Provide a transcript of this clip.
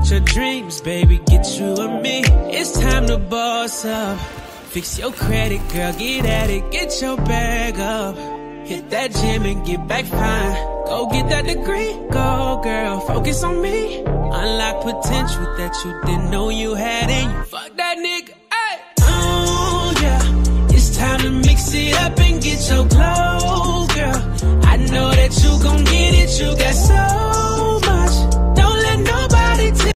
Get your dreams, baby, get you and me. It's time to boss up. Fix your credit, girl, get at it, get your bag up. Hit that gym and get back fine. Go get that degree, go girl, focus on me. Unlock potential that you didn't know you had in you. Fuck that nigga, ayy. Oh yeah, it's time to mix it up and get your glow, girl. I know that you gon' get it, you got so